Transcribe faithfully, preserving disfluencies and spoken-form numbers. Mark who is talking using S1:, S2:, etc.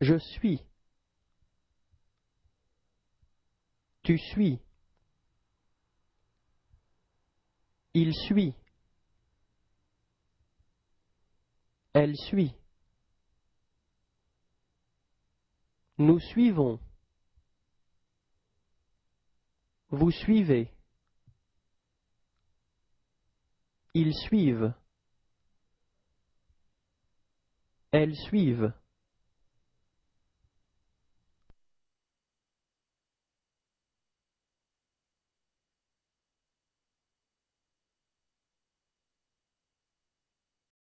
S1: Je suis. Tu suis. Il suit. Elle suit. Nous suivons. Vous suivez. Ils suivent. Elles suivent.